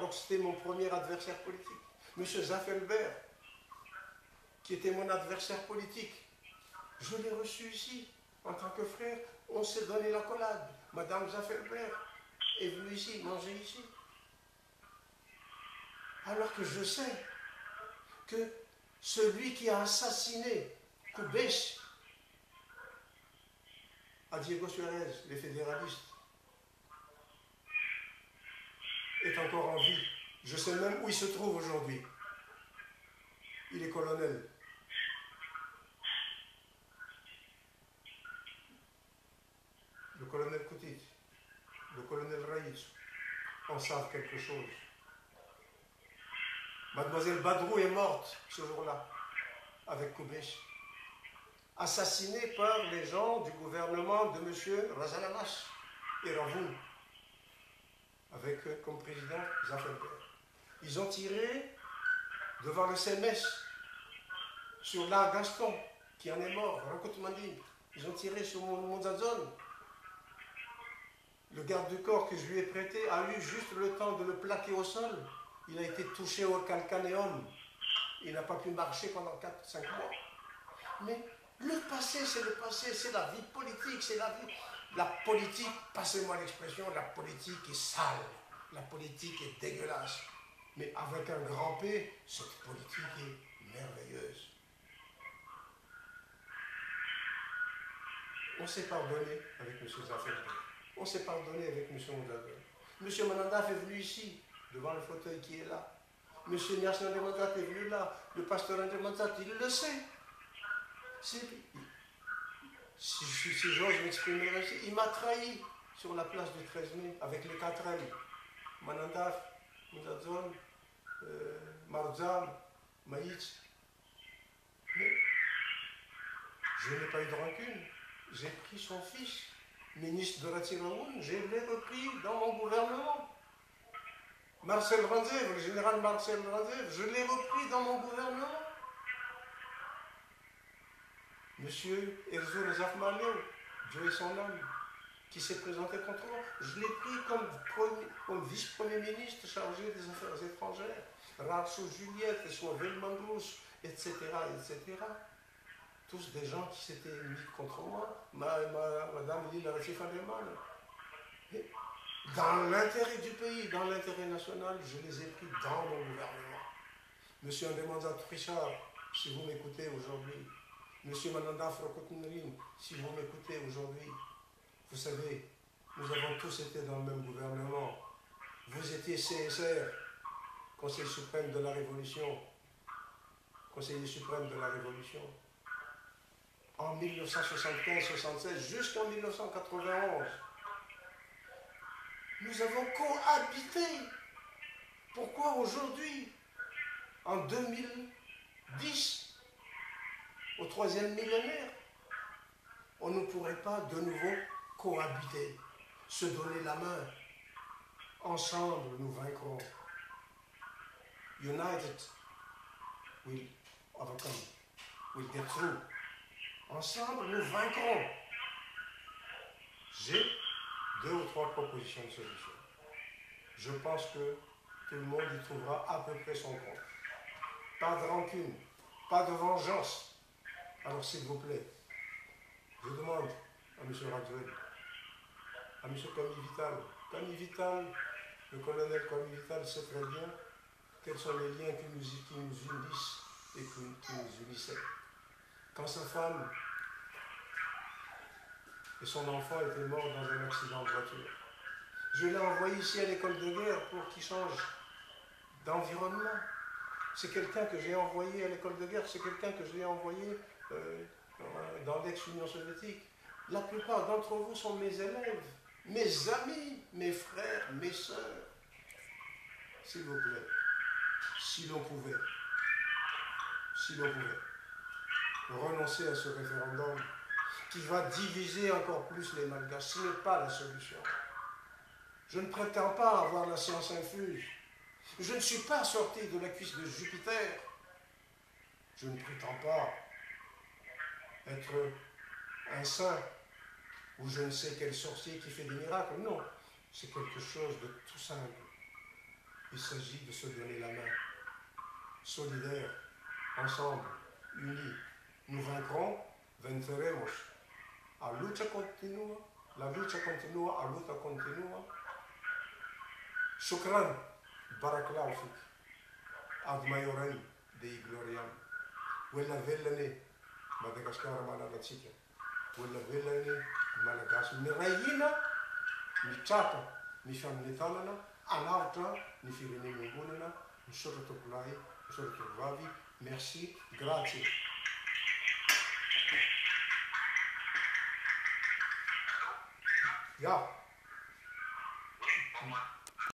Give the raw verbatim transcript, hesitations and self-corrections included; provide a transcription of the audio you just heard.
alors que c'était mon premier adversaire politique. Monsieur Zaffelberg, qui était mon adversaire politique, je l'ai reçu ici, en tant que frère, on s'est donné l'accolade. Madame Zaffelberg est venue ici, manger ici. Alors que je sais que celui qui a assassiné Koubèche à Diego Suarez, les fédéralistes, est encore en vie. Je sais même où il se trouve aujourd'hui. Il est colonel. Le colonel Koutit, le colonel Raïs en savent quelque chose. Mademoiselle Badrou est morte ce jour-là, avec Koubèche, assassinée par les gens du gouvernement de M. Razalamash et Ravoun, avec euh, comme président Zaffelberg. Ils ont tiré devant le C M S sur la Gaston, qui en est mort, Rakoutmandi. Ils ont tiré sur Monzazone. Le garde du corps que je lui ai prêté a eu juste le temps de le plaquer au sol. Il a été touché au calcanéum. Il n'a pas pu marcher pendant quatre cinq mois. Mais le passé, c'est le passé, c'est la vie politique, c'est la vie. La politique, passez-moi l'expression, la politique est sale, la politique est dégueulasse. Mais avec un grand P, cette politique est merveilleuse. On s'est pardonné avec M. Zaffelberg. On s'est pardonné avec M. Monzadel. M. Manandaf est venu ici, devant le fauteuil qui est là. M. Nyasna de Manzat est venu là. Le pasteur de Manzat, il le sait. Si, si, si, si j'ose m'exprimer ainsi, il m'a trahi sur la place du treize mai avec les quatre M. Manandaf, Monzadzon, euh, Marzam, Maït. Mais je n'ai pas eu de rancune. J'ai pris son fils, ministre de la Tiraoun, je l'ai repris dans mon gouvernement. Marcel Ranzev, le général Marcel Ranzev, je l'ai repris dans mon gouvernement. Monsieur Erzoul Zafmaleo, Dieu et son âme, qui s'est présenté contre moi, je l'ai pris comme, comme vice-premier ministre chargé des affaires étrangères. Rarsou Juliette, et son Velmandous, et cetera, et cetera. Tous des gens qui s'étaient mis contre moi, ma, ma, Madame Lila Rachifaneman. Dans l'intérêt du pays, dans l'intérêt national, je les ai pris dans mon gouvernement. Monsieur Andemanzat Richard, si vous m'écoutez aujourd'hui, Monsieur Mananda Frokotnrim, si vous m'écoutez aujourd'hui, vous savez, nous avons tous été dans le même gouvernement. Vous étiez C S R, Conseil suprême de la Révolution, conseiller suprême de la Révolution. En mille neuf cent soixante-quinze soixante-seize jusqu'en mille neuf cent quatre-vingt-onze. Nous avons cohabité. Pourquoi aujourd'hui, en deux mille dix, au troisième millénaire, on ne pourrait pas de nouveau cohabiter, se donner la main. Ensemble, nous vaincrons. United, we'll overcome, we'll get through. Ensemble, nous vaincrons. J'ai deux ou trois propositions de solution. Je pense que tout le monde y trouvera à peu près son compte. Pas de rancune, pas de vengeance. Alors, s'il vous plaît, je demande à M. Radjuel, à M. Camille Vital, Camille Vital, le colonel Camille Vital sait très bien quels sont les liens qui nous, qui nous unissent et qui, qui nous unissaient. Quand sa femme et son enfant étaient morts dans un accident de voiture, je l'ai envoyé ici à l'école de guerre pour qu'il change d'environnement. C'est quelqu'un que j'ai envoyé à l'école de guerre, c'est quelqu'un que j'ai envoyé euh, dans l'ex-Union soviétique. La plupart d'entre vous sont mes élèves, mes amis, mes frères, mes sœurs. S'il vous plaît, si l'on pouvait, si l'on pouvait, renoncer à ce référendum qui va diviser encore plus les Malgaches. Ce n'est pas la solution. Je ne prétends pas avoir la science infuse. Je ne suis pas sorti de la cuisse de Jupiter. Je ne prétends pas être un saint ou je ne sais quel sorcier qui fait des miracles. Non, c'est quelque chose de tout simple. Il s'agit de se donner la main, solidaires, ensemble, unis. Nous vaincrons, venceremos. A lucha continua, la lucha continua, a luta continua. Shukran, barakallahu fik. Ad mayorani, dei gloriam. Wella vellane, Madagascar mana la chica. Wella vellane, Malagasy. Ni raihina, ni traka, ni faminentanana, alavitra, ni firenena ambonina, misaotra tompolahy, misaotra tovovavy. Merci, grazie. Ja.